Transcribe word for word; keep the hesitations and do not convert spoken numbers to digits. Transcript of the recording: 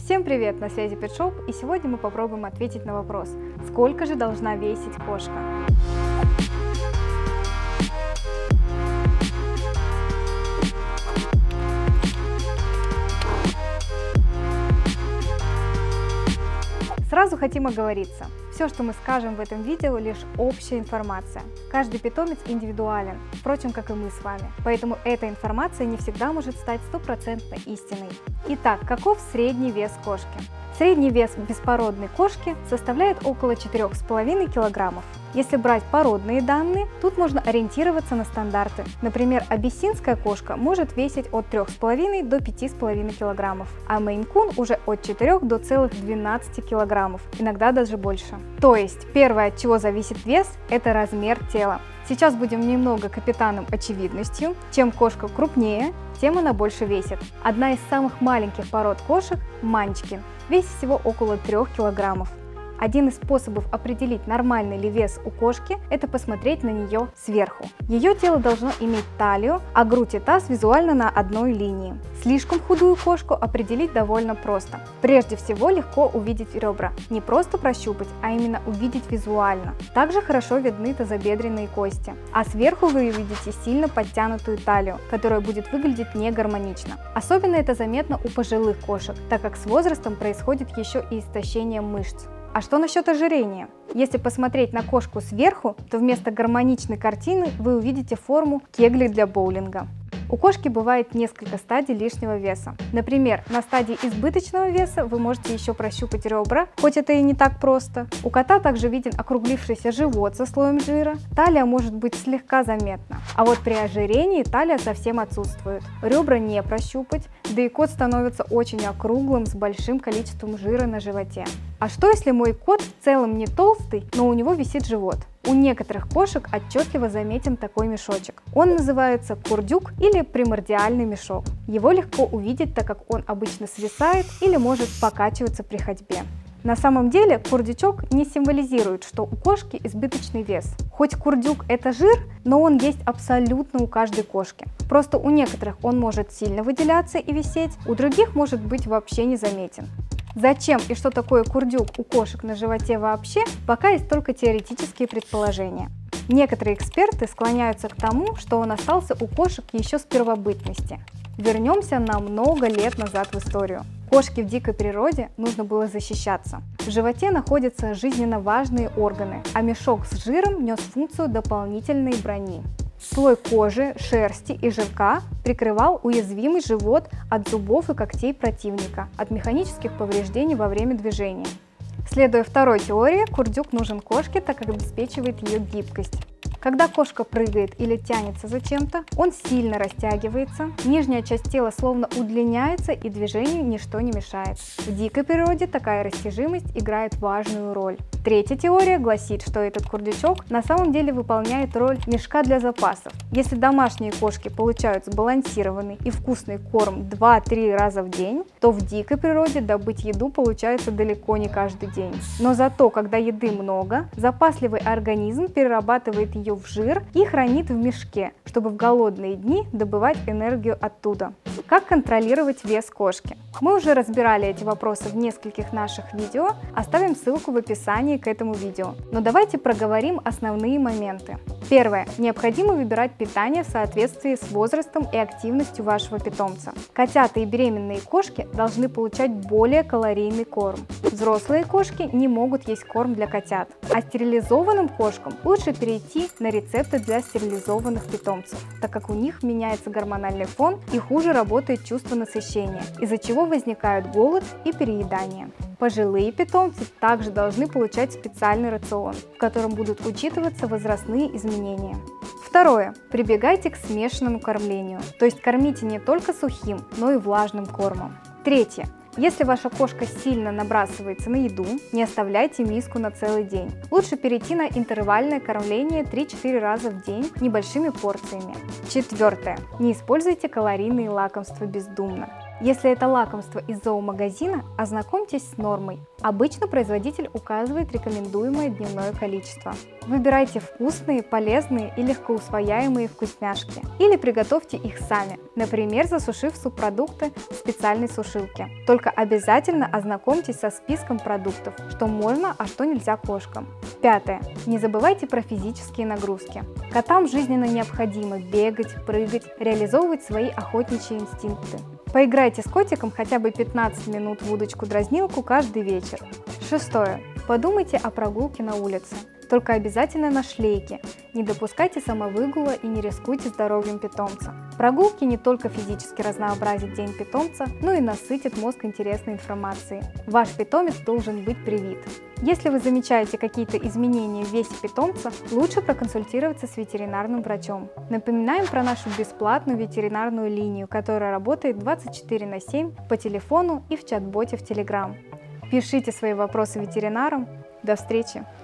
Всем привет, на связи Pet Shop, и сегодня мы попробуем ответить на вопрос, сколько же должна весить кошка? Сразу хотим оговориться. Все, что мы скажем в этом видео, лишь общая информация. Каждый питомец индивидуален, впрочем, как и мы с вами. Поэтому эта информация не всегда может стать стопроцентно истиной. Итак, каков средний вес кошки? Средний вес беспородной кошки составляет около четырёх с половиной килограммов. Если брать породные данные, тут можно ориентироваться на стандарты. Например, абиссинская кошка может весить от трёх с половиной до пяти с половиной килограммов, а мейн-кун уже от четырёх до целых двенадцати килограммов, иногда даже больше. То есть, первое, от чего зависит вес, это размер тела. Сейчас будем немного капитаном очевидностью. Чем кошка крупнее, тем она больше весит. Одна из самых маленьких пород кошек – манчкин, весит всего около трёх килограммов. Один из способов определить, нормальный ли вес у кошки, это посмотреть на нее сверху. Ее тело должно иметь талию, а грудь и таз визуально на одной линии. Слишком худую кошку определить довольно просто. Прежде всего легко увидеть ребра. Не просто прощупать, а именно увидеть визуально. Также хорошо видны тазобедренные кости. А сверху вы увидите сильно подтянутую талию, которая будет выглядеть негармонично. Особенно это заметно у пожилых кошек, так как с возрастом происходит еще и истощение мышц. А что насчет ожирения? Если посмотреть на кошку сверху, то вместо гармоничной картины вы увидите форму кеглей для боулинга. У кошки бывает несколько стадий лишнего веса. Например, на стадии избыточного веса вы можете еще прощупать ребра, хоть это и не так просто. У кота также виден округлившийся живот со слоем жира, талия может быть слегка заметна. А вот при ожирении талия совсем отсутствует. Ребра не прощупать, да и кот становится очень округлым с большим количеством жира на животе. А что если мой кот в целом не толстый, но у него висит живот? У некоторых кошек отчетливо заметен такой мешочек. Он называется курдюк или примордиальный мешок. Его легко увидеть, так как он обычно свисает или может покачиваться при ходьбе. На самом деле курдючок не символизирует, что у кошки избыточный вес. Хоть курдюк это жир, но он есть абсолютно у каждой кошки. Просто у некоторых он может сильно выделяться и висеть, у других может быть вообще незаметен. Зачем и что такое курдюк у кошек на животе вообще, пока есть только теоретические предположения. Некоторые эксперты склоняются к тому, что он остался у кошек еще с первобытности. Вернемся на много лет назад в историю. Кошке в дикой природе нужно было защищаться. В животе находятся жизненно важные органы, а мешок с жиром нес функцию дополнительной брони. Слой кожи, шерсти и жирка прикрывал уязвимый живот от зубов и когтей противника, от механических повреждений во время движения. Следуя второй теории, курдюк нужен кошке, так как обеспечивает ее гибкость. Когда кошка прыгает или тянется за чем-то, он сильно растягивается, нижняя часть тела словно удлиняется и движению ничто не мешает. В дикой природе такая растяжимость играет важную роль. Третья теория гласит, что этот курдючок на самом деле выполняет роль мешка для запасов. Если домашние кошки получают сбалансированный и вкусный корм два-три раза в день, то в дикой природе добыть еду получается далеко не каждый день. Но зато, когда еды много, запасливый организм перерабатывает ее в жир и хранит в мешке, чтобы в голодные дни добывать энергию оттуда. Как контролировать вес кошки? Мы уже разбирали эти вопросы в нескольких наших видео, оставим ссылку в описании к этому видео. Но давайте проговорим основные моменты. Первое. Необходимо выбирать питание в соответствии с возрастом и активностью вашего питомца. Котята и беременные кошки должны получать более калорийный корм. Взрослые кошки не могут есть корм для котят, а стерилизованным кошкам лучше перейти на рецепты для стерилизованных питомцев, так как у них меняется гормональный фон и хуже работает чувство насыщения, из-за чего возникают голод и переедание. Пожилые питомцы также должны получать специальный рацион, в котором будут учитываться возрастные изменения. Второе. Прибегайте к смешанному кормлению, то есть кормите не только сухим, но и влажным кормом. Третье. Если ваша кошка сильно набрасывается на еду, не оставляйте миску на целый день. Лучше перейти на интервальное кормление три-четыре раза в день небольшими порциями. Четвертое. Не используйте калорийные лакомства бездумно. Если это лакомство из зоомагазина, ознакомьтесь с нормой. Обычно производитель указывает рекомендуемое дневное количество. Выбирайте вкусные, полезные и легкоусвояемые вкусняшки. Или приготовьте их сами, например, засушив субпродукты в специальной сушилке. Только обязательно ознакомьтесь со списком продуктов, что можно, а что нельзя кошкам. Пятое. Не забывайте про физические нагрузки. Котам жизненно необходимо бегать, прыгать, реализовывать свои охотничьи инстинкты. Поиграйте с котиком хотя бы пятнадцать минут в удочку-дразнилку каждый вечер. Шестое. Подумайте о прогулке на улице. Только обязательно на шлейке. Не допускайте самовыгула и не рискуйте здоровьем питомца. Прогулки не только физически разнообразят день питомца, но и насытят мозг интересной информацией. Ваш питомец должен быть привит. Если вы замечаете какие-то изменения в весе питомца, лучше проконсультироваться с ветеринарным врачом. Напоминаем про нашу бесплатную ветеринарную линию, которая работает двадцать четыре на семь по телефону и в чат-боте в Telegram. Пишите свои вопросы ветеринарам. До встречи!